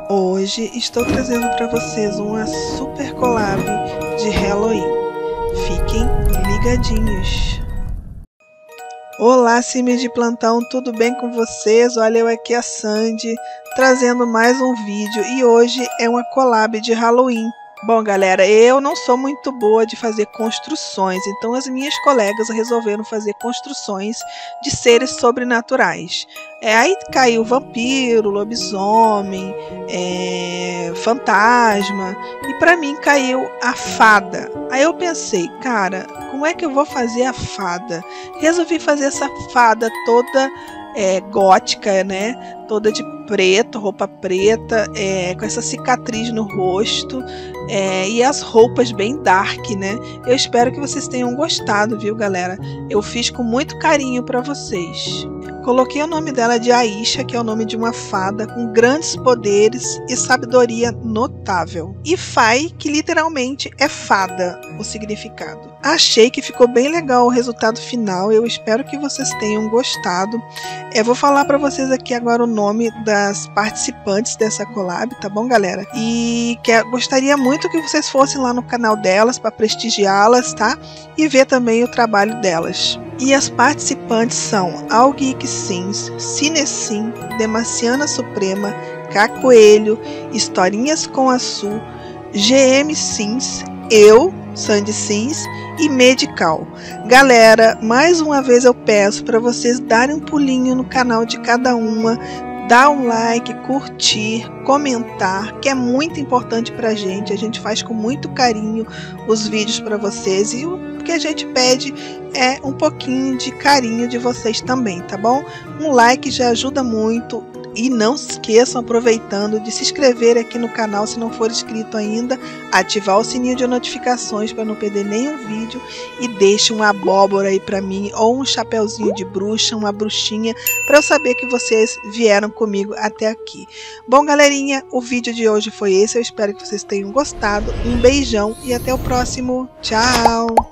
Hoje estou trazendo para vocês uma super collab de Halloween. Fiquem ligadinhos. Olá, sims de plantão, tudo bem com vocês? Olha, eu aqui a Sandy trazendo mais um vídeo e hoje é uma collab de Halloween. Bom, galera, eu não sou muito boa de fazer construções, então as minhas colegas resolveram fazer construções de seres sobrenaturais. Aí caiu vampiro, lobisomem, fantasma, e para mim caiu a fada. Aí eu pensei, cara, como é que eu vou fazer a fada? Resolvi fazer essa fada toda gótica, né? Toda de preto, roupa preta, com essa cicatriz no rosto, e as roupas bem dark, né? Eu espero que vocês tenham gostado, viu, galera? Eu fiz com muito carinho para vocês. Coloquei o nome dela de Aisha, que é o nome de uma fada com grandes poderes e sabedoria notável. E Fai, que literalmente é fada, o significado. Achei que ficou bem legal o resultado final, eu espero que vocês tenham gostado. Vou falar para vocês aqui agora o nome das participantes dessa collab, tá bom, galera? E gostaria muito que vocês fossem lá no canal delas para prestigiá-las, tá? E ver também o trabalho delas. E as participantes são Algeek Sims, Cinesim, Demaciana Suprema, Cacoelho, Historinhas com a Su, GM Sims, eu, Sandy Sims e Medical. Galera, mais uma vez eu peço para vocês darem um pulinho no canal de cada uma, dar um like, curtir, comentar, que é muito importante pra gente. A gente faz com muito carinho os vídeos para vocês e o que a gente pede é um pouquinho de carinho de vocês também, tá bom? Um like já ajuda muito. E não se esqueçam, aproveitando, de se inscrever aqui no canal se não for inscrito ainda, ativar o sininho de notificações para não perder nenhum vídeo e deixe uma abóbora aí para mim ou um chapeuzinho de bruxa, uma bruxinha, para eu saber que vocês vieram comigo até aqui. Bom, galerinha, o vídeo de hoje foi esse, eu espero que vocês tenham gostado. Um beijão e até o próximo. Tchau!